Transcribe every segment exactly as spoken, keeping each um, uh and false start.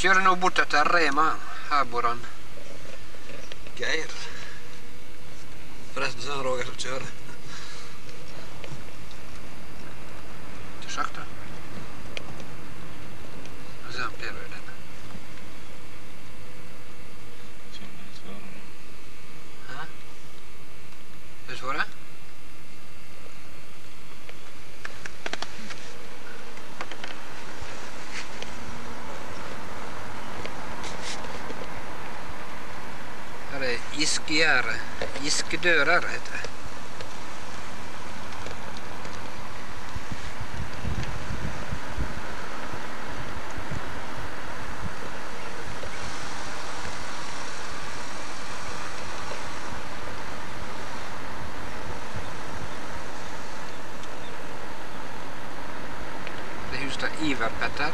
Kjører nå bort etter Rema. Her bor han. Geir. Forresten så er han Roger som kjører. Det er sakte. Nå ser han Per ut den. Hæ? Vil du svare? Her er iskegjerde. Iskedører heter det. Det er huset av Ivar Petter.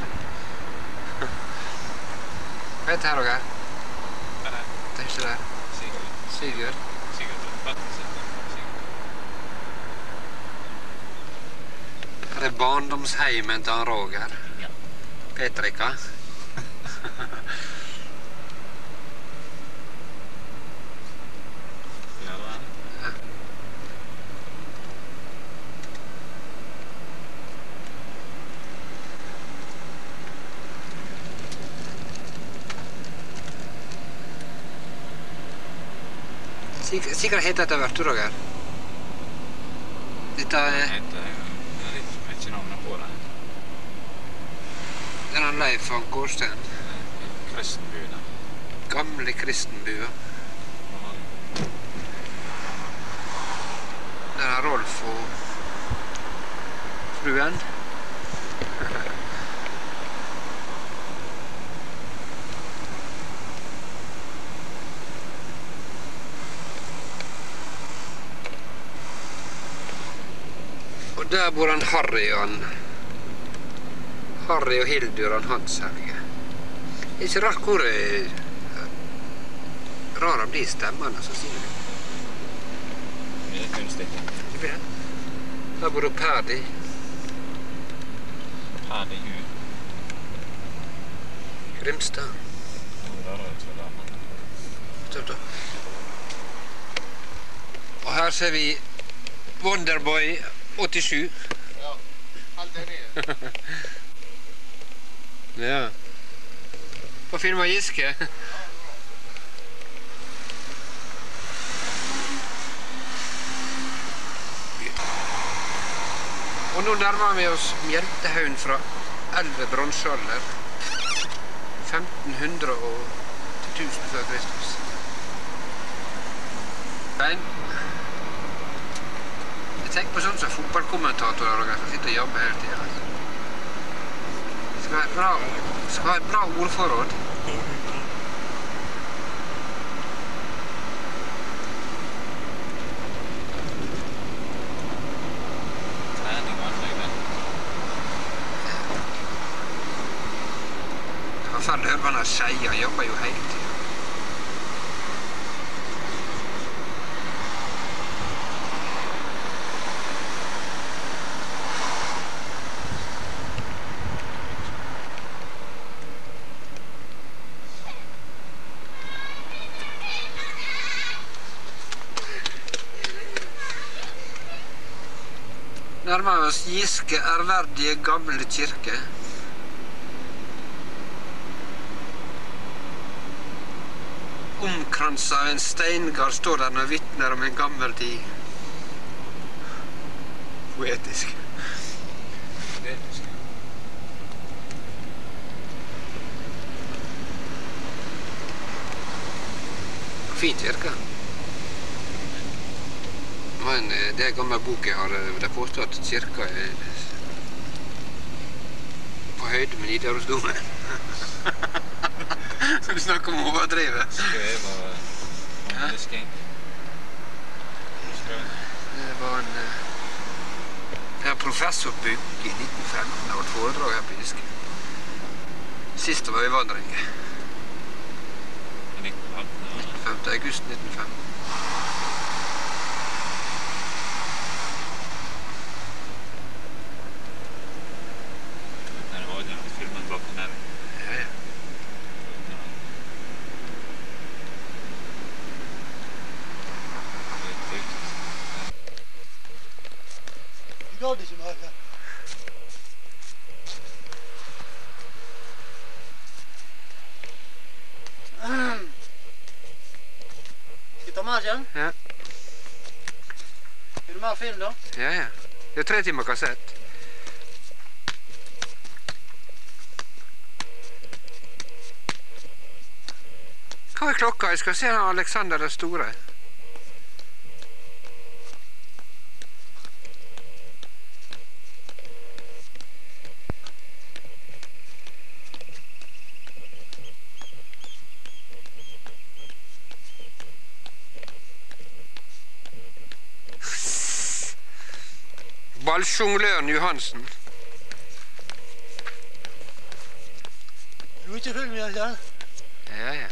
Hva heter det her, Roger? Hva er det? Det er huset der. Sigurd. Sigurd. Her er barndomsheimen til han Roger. Ja. Petrika. Ja, det er det. Sikkert, sikkert heter dette hvert, Roger. Dette Det er heter det er litt ikke navnet på det. denne Leif van Kårsten. Kristenbuen. Gamle kristenbua. Der er Rolf og fruen. Og der bor han Harry og han Harry og Hildur og han Hans Helge. Det er ikke rart hvor eh, rar han blir stemmene, så sier du. Det er kunstig. Det blir det. Der bor hun Perdi. Her er hun. Grimstad. Der er det for damen. Stopp da. Og her ser vi Wonderboy åttisju. Ja, helt enig. Ja. På film av Giske. Og nå nærmer vi oss Mjeltehaugen fra eldre bronsealder. femten hundre og til tusen før Kristus. Nei. Jeg tenker på sånn som fotballkommentatorer og som sitter og jobber hele tiden. Altså. Skal ha et bra, skal ha et bra ordforråd. Trening og alt det. Han ferdig hører han Skeia jobber jo hele tiden. Nærmer oss Giske ærverdige gamle kirke. Omkranset av en steingard står der og vitner om en gammel tid. Poetisk. Poetisk. Fin kirke. Men det er gammel bok jeg har, det påstår at kirka er på høyde med Nidarosdomen. Så du snakker om overdrive. Skrev og håndvisking. Det var en, det er professor Bugge i nitten femten, det var et foredrag her på Giske. Sist var øyvandring. femte august nitten femten. Det var jo filmen bak den her. Ja, ja. Martin. Ja. Vil du mer film, da? Ja, ja. Det er tre timer kassett. Hva er klokka? Jeg skal se Alexander den store. Ballsjongløren Johansen. Du er ikke film, Jørgen? Ja, ja.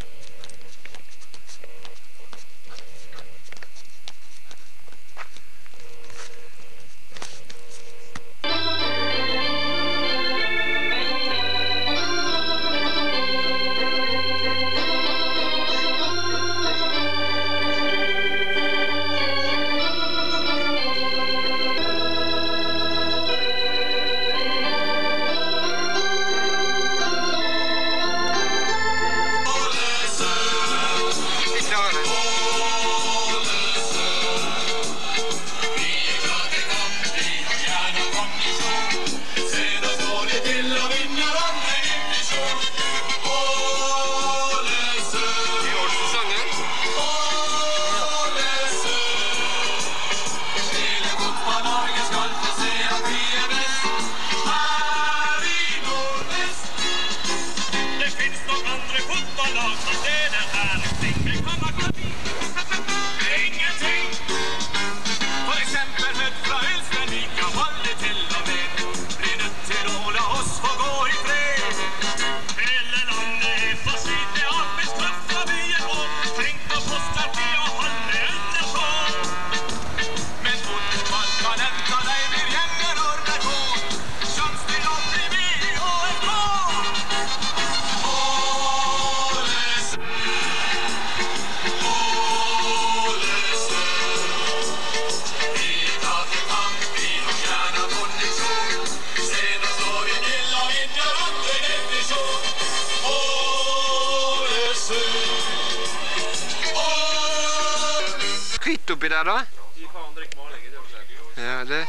Kvitt oppi der, da? De faen drikker maling, det er Ja, det.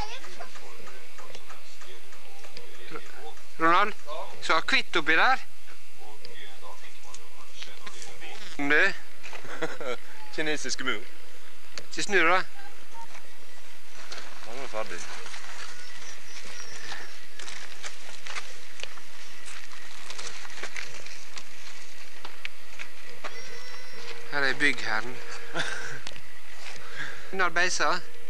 Ronald, så har kvitt oppi der? Det. Kinesiske mur. Ikke snu, da. Han var ferdig. Her er byggherren. Under beisa.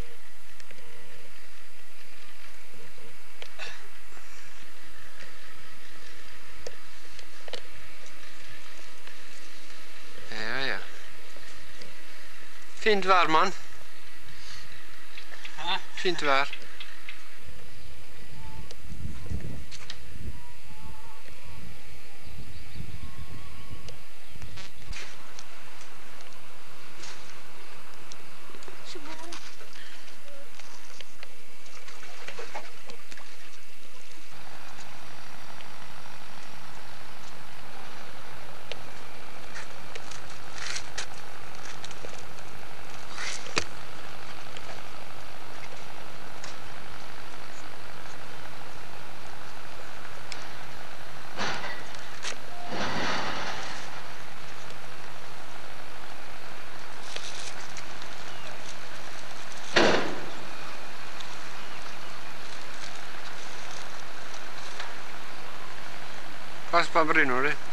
Ja, ja. Fint vær, mann. Hæ? Fint vær. Pass på Bruno, du.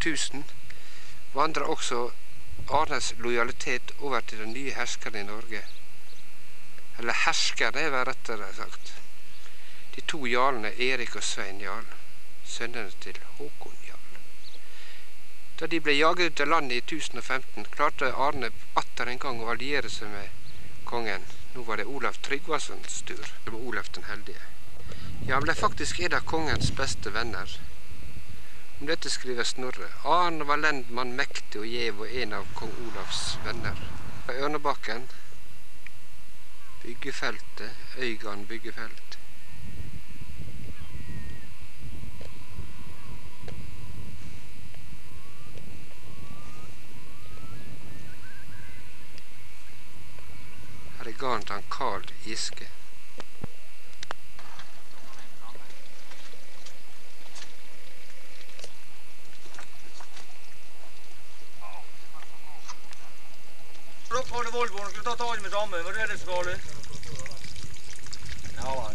årtusen vandret også Arnes lojalitet over til den nye herskeren i Norge. Eller herskerne, er vel rettere sagt. De to jarlene Erik og Svein Jarl, sønnene til Håkon Jarl. Da de ble jaget ut av landet i tusen og femten, klarte Arne atter en gang å alliere seg med kongen. Nå var det Olav Tryggvasons tur. Det var Olav den heldige. Ja, han ble faktisk en av kongens beste venner. Om dette skriver Snorre. Arne var lendmann, mektig og gjev og en av kong Olavs venner. På Ørnebakken, byggefeltet, Øygarden byggefelt. Her er garden til han Karl Giske. Opp var det Volvoen, skulle ta tag med samme, var det det skade? Ja, vel.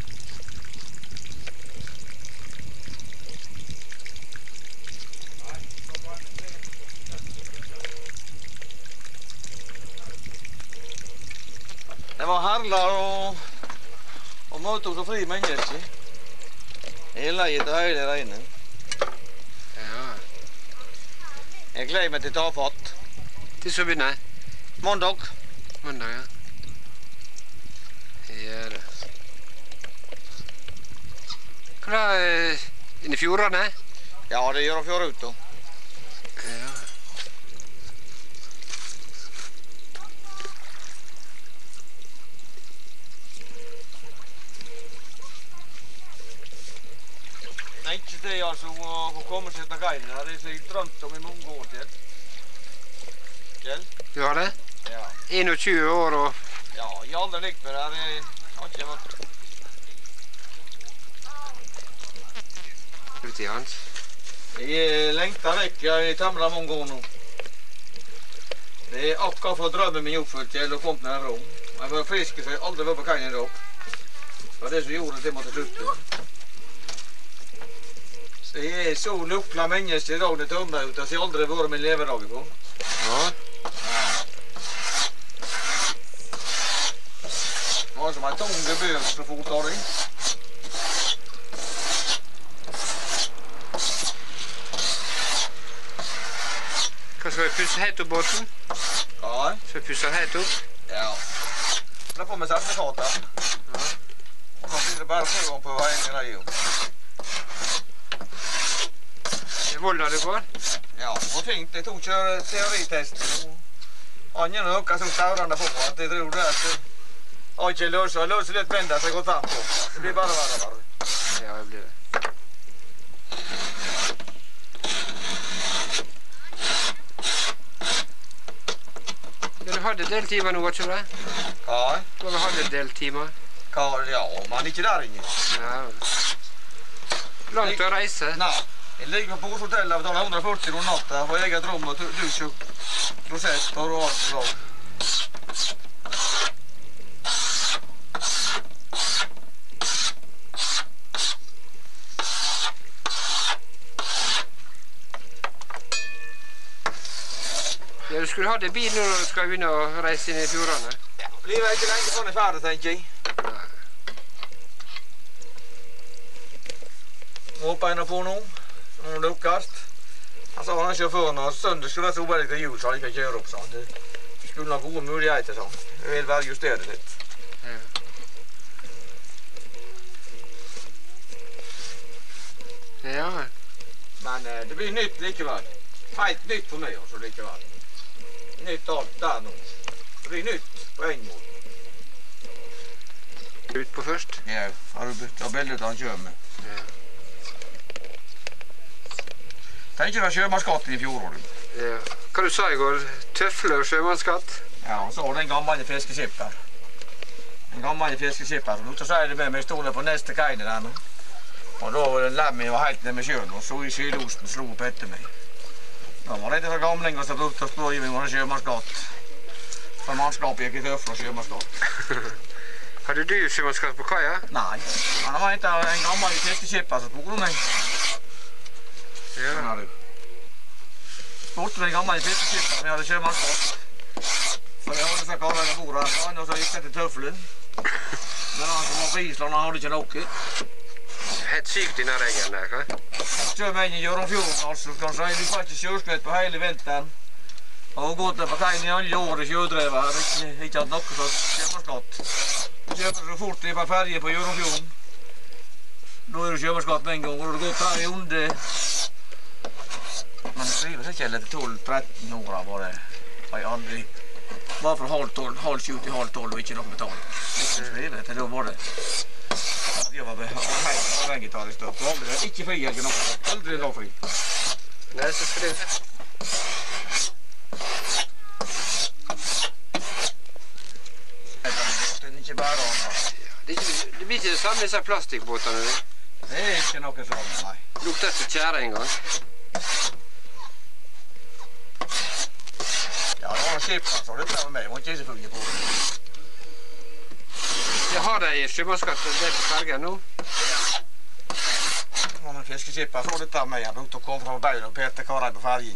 Det var herler og, og møte så fri menneske. Hele gitt og høyde regnet. Ja. Jeg gleder meg til tafatt. Til så begynner. Mandag. Mandag, ja. Ja, det. Hva er inni fjordene? Ja, det gjør å fjøre ut da. Ja. Nei, ikke det altså å komme seg til geinen. Det er så jeg drømt om i mange år til. Kjell? Du har det? Ja. tjueen år og... Ja, jeg har aldri likt med det her. Jeg har ikke vært... Uti hans. Jeg lengter vekk, jeg tamler mange ganger nå. Det er akkurat for drømmen min oppfylt til å komme med en ro. Jeg var frisk, så jeg aldri var på kajen i dag. Det var det som gjorde at jeg måtte slutte. Så jeg er så lukla menneske i dag det tømmer ut, at jeg aldri har vært min levedag på. Ja. Det var som en tunge bøs for fot av deg. Hva skal vi pusse helt opp båten? Ja. Skal vi pusse helt opp? Ja. Da får vi sertifikater. Ja. Og nå blir det bare prøve på veien i radio. Det er Volda det går? Ja, det var fint. Jeg tok kjøre teoritest. Han gjør noe som staurene på at jeg tror det at jeg har ikke løs, og løs litt mindre så jeg går frem på. Det blir bare verre bare. Ja, det blir det. Ja, du hadde deltimer nå, var ikke det? Ja. Du har hatt deltimer. Hva, ja, men ikke der inne. Ja. Langt å reise. Nei. Jeg ligger på hotellet og betaler hundre og førti kroner natta for eget rom og dusj og klosett og alt og alt. Ja, du skulle ha det bil nå når du skal begynne å reise inn i fjordene. Ja, blir vel ikke lenge sånn i ferdig, tenker jeg. Nei. Håper jeg nå på nå. Nå lukkast. Han sa han sjåføren at søndag skulle være så obelig til jul, så han ikke kjøre opp, sånn. Det skulle ha gode muligheter, sånn. Jeg vil bare justere litt. Ja. Ja. Men eh, det blir nytt likevel. Helt nytt for meg, altså, likevel. Nytt alt der nå. Det blir nytt på en måte. Ut på først? Ja, har du byttet bildet han kjører med? Ja. Tenker du var sjømannskatt i fjor, du? Ja. Hva du sa i går? Tøfler og sjømannskatt? Ja, og så var det en gammel fiskeskipper. En gammel fiskeskipper. Så sier det med meg stoler på neste kaine der nå. Og da var det lemmen var helt ned med sjøen, og så i sydosten slo opp etter meg. Da var det ikke så gamlinger som brukte å spørre meg om det var sjømannskatt. For mannskapet gikk i tøfler og sjømannskatt. Hadde du sjømannskatt på kaia? Nei, han var ikke en gammel fiskeskipper som tok meg. Ja. Sånn er det. bort med en gammal fiskeskipper som jag hade sjömanskap. För jag hade så karlarna bor här och så gick det till Töffle. Men han som var på Island han hade inte åkt. Helt sykt denne regelen her, hva? Kör mig in i Jörnfjorden alltså, kan säga det faktiskt körskvätt på hela vintern. Och gått där på kajen i alla år i kördräva, har inte inte haft något så sjömanskap. Köper så fort det är på färgen på Jörnfjorden. Då är det sjömanskap med en gång och det går här i onde. Man skriver sig kället tolv tretton år var det. Har jag aldrig. Bara för halv tolv, halv tjugo till halv tolv och inte något betalt. Det skriver det, då var det. Jag var avhängiggitarrist då. Aldrig, inte fri helgen också. Aldrig lov fri. Nej, så skriver det. Det är inte bara Det, det blir ikke det samme i disse plastikkbåtene. Det er ikke noe sånn, nei. Lukter ikke tjære engang. Ja, det var en skip, så det tar med meg. Jeg må ikke se funnet på det. Jeg har de sjømannsskatt, det er på fergen nå. Det var en fiskeskip, så det tar med meg. Jeg brukte å komme fra Bøyre og Peter Karai på fergen.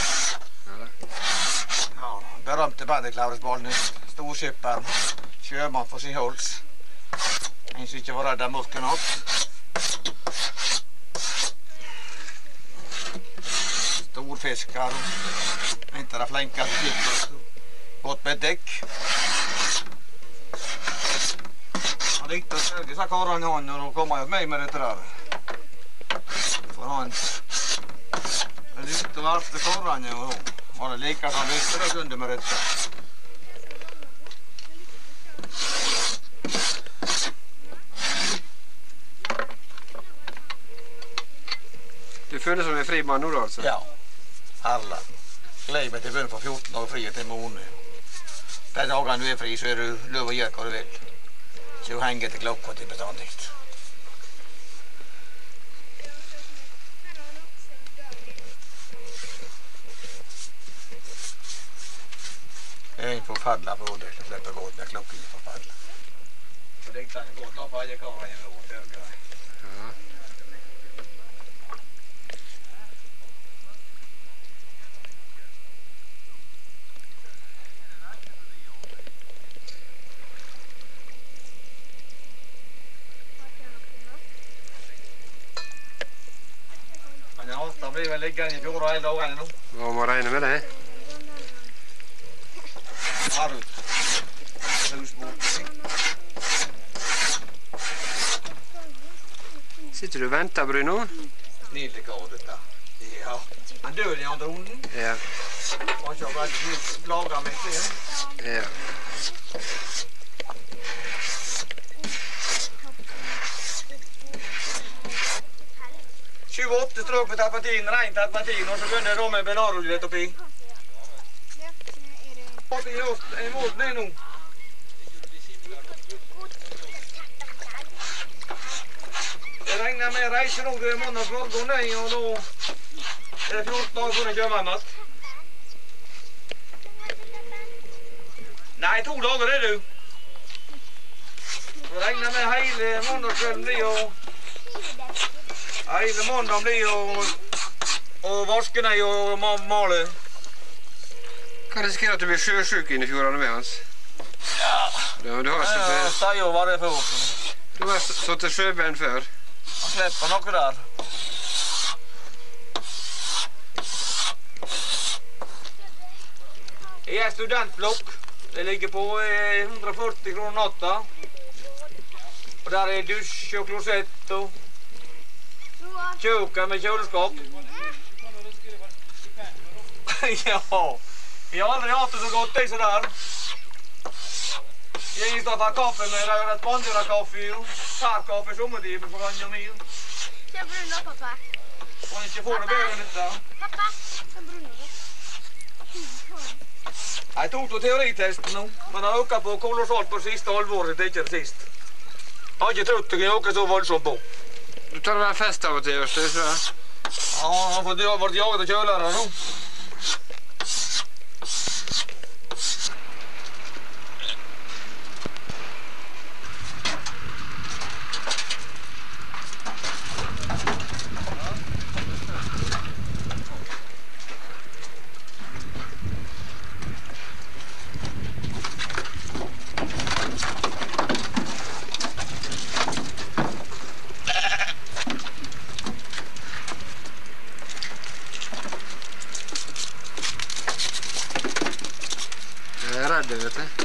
Ja, berømte Bandeklaresballen, storskipperen, sjømann for sin hals. En som ikke var redd av mørke natt. Storfiskar, inte det flänkade skipper, gått med däck. Han ringte och sögde så karran i honom och då kom han med mig med det där. För han är ute och varfte karran och var det lika som visste det kunde med detta. Du føler som en fri mann nå da, altså? Ja, alla. Gled meg til bunn for fjorten år fri til måned. Den dagen du er fri, så er du lov å gjøre hva du vil. Så du henger til klokka til bestandigt. En får fadla på det, så slipper gå med klokken for fadla. Så det er ikke sånn godt å få alle karer i vår tørgere. Ja. Da blir vel liggende i fjorda hele dagene nå. Hva må regne med det? Har du husbåt? Sitter du og venter, Bruno? Nydelig kar dette. Ja. Han dør i andre hunden. Ja. Han har vært laget med det. Ja. tjugoåtta strök på tapatin, rent tapatin och så kunde de med benaroljet oppi. Det är just emot mig nu. Det regnar med reise nog i månads morgon nej och då är det fjorton dagar för en kömannat. Nej, två dagar är du. Det regnar med hela måndagskvällen blir och hela måndagen blir och och vasken är och male. Kan det risikere at du blir sjøsjuk inn i fjordene med hans? Ja. Ja, du har Ja, sett sta jo var det for. Du har satt til sjøbein før. Han slipper noe der. Jeg er studentblokk. Det ligger på eh, hundre og førti kroner natta. Og der er dusj og klosett og kjøkken med kjøleskap. Ja, jeg har aldri hatt det så godt det så der. Jeg gikk da ta kaffe med røret bandjøra kaffe og kaffe sommertid på gangen min. Se Bruno, pappa. Og ikke får det bedre enn dette. Pappa, se Bruno. Jeg tok to teoritesten nå, men jeg økket på kolossalt på siste halvåret, det er ikke det sist. Jeg har ikke trodd det kunne øke så voldsomt på. Du tar vel fest av og til, Ørste, tror jeg? Ja, han har fått vært jaget av kjølere nå. det, vet du.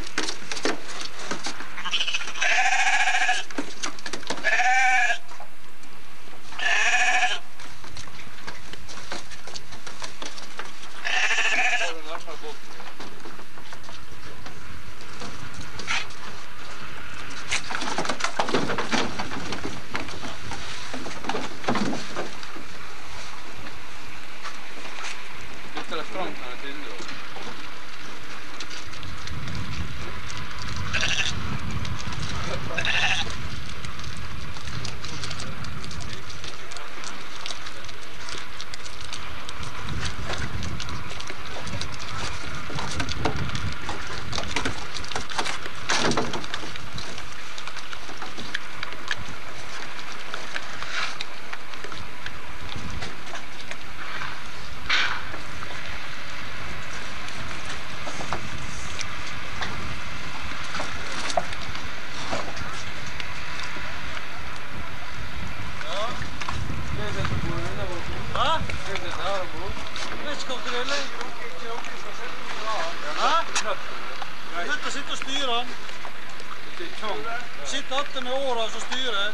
Sitt åtte med åra så styrer.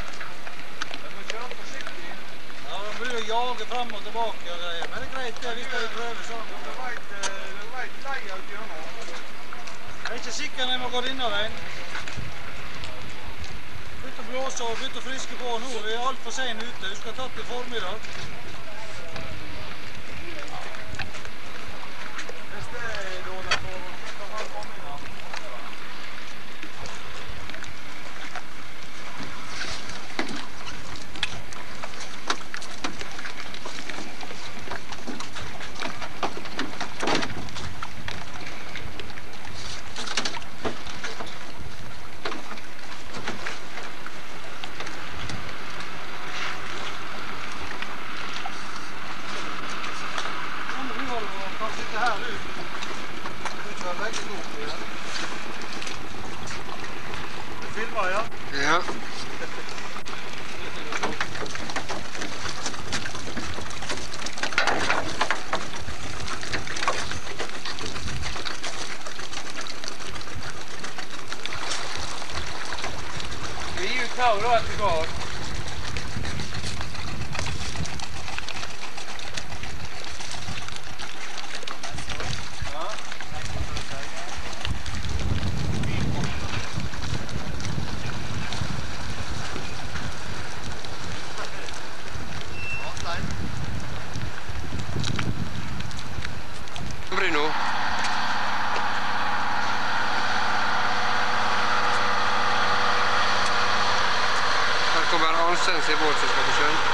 Ja, de blir jo jaget frem og tilbake og greier. Men det er greit det hvis de prøver sånn. Jeg er ikke sikker når jeg må gå inn av veien. Bytt å blåse og bytt å friske på nå. Vi er alt for sen ute. Vi skal ha tatt i formiddag. Hvis det er dårlig på, så kan man komme inn av. Ja. Vi gir ut tau da etter går. Bruno. Her kommer Arnsens i båt som skal på sjøen.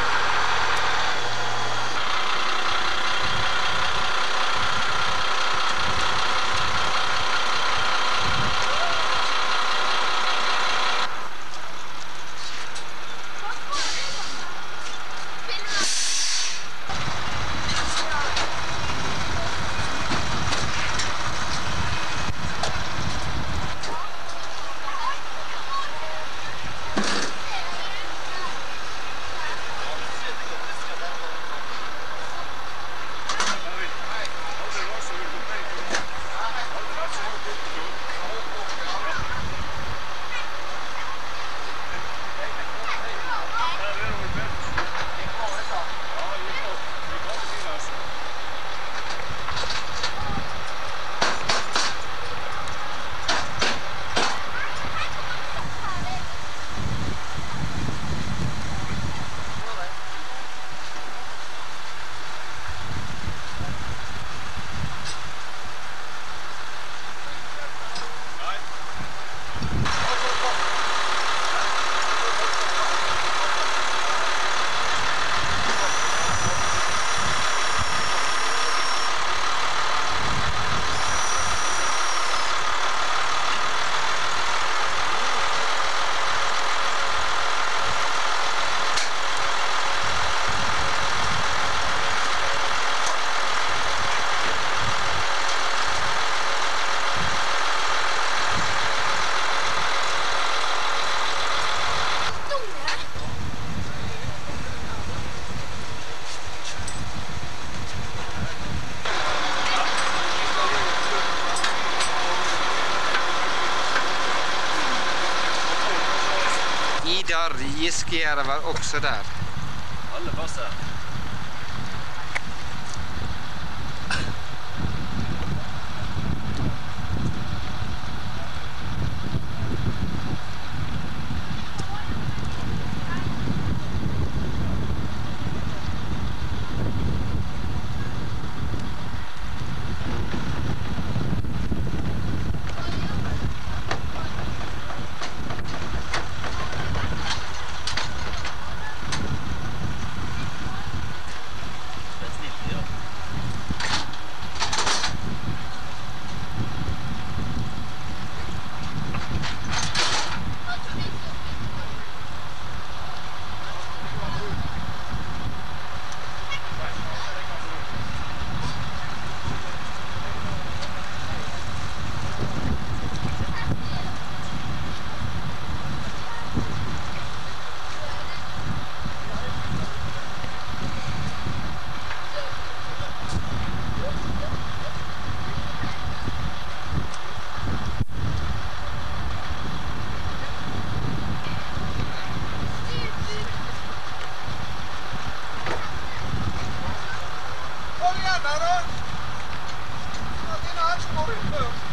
Fiskegjerdet var også der. Alle passer. Kom igjen der, da! Ja, dine her som går ut før.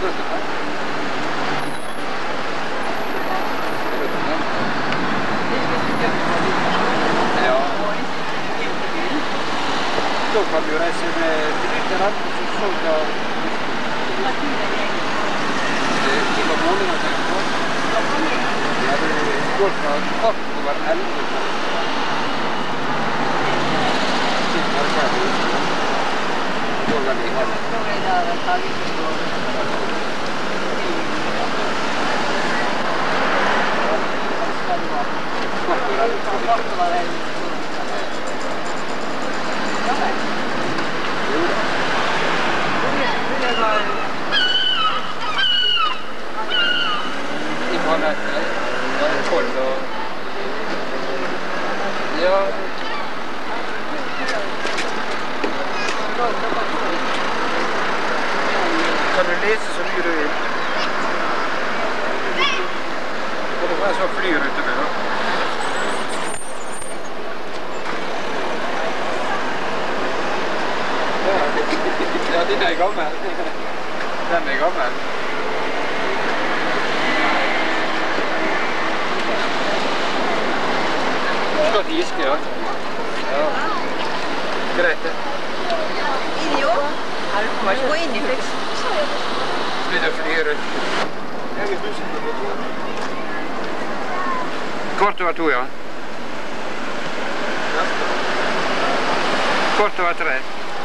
Ja. Da kan du reise med bilder, så så da... Det var måneder å tenke på. Ja, det går fra kvart over elleve. Det er ferdig. Det går veldig heldig. Kan du lese så mye du vil? Og det var så flyrute med da. Ja, den er gammel. Den er gammel. Skal til Giske, ja. Ja. Greit det. Inni jo. Her kommer ikke gå inn i flyks. Begynner å fly rundt. Kvart over to, ja. Kvart over tre.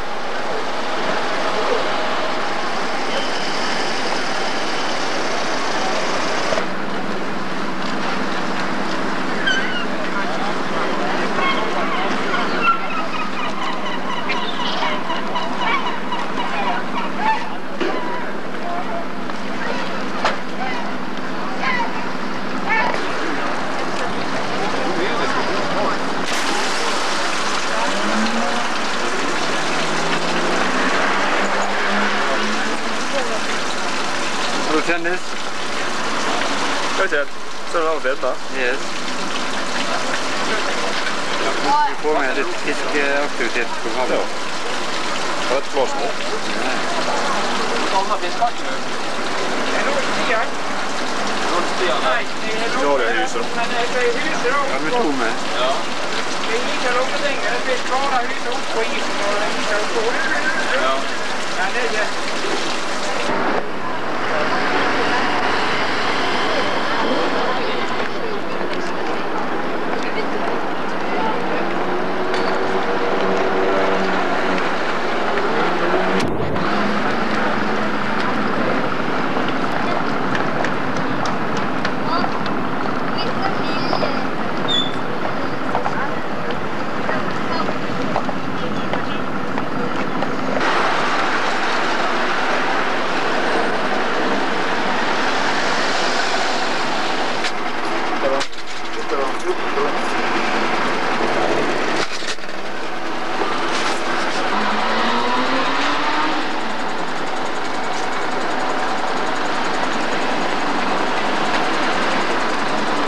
Tennis? Okay, så det var det da? Yes. Vi får med litt fiskeaktivitet på havet. Det var et blås nå. Sånne fiskakter. Det er noe stier. Noe stier? Nei, det er noe. Ja, det er huset da. Men det er huset da. Ja, med to med. Ja. Det er ikke noe lenger. Det er bare huset opp på isen og det er ikke opp på huset. Ja. Ja, det er det.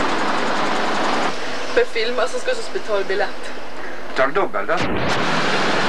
För filmer så ska du betala biljett. Tar du dobbelt da?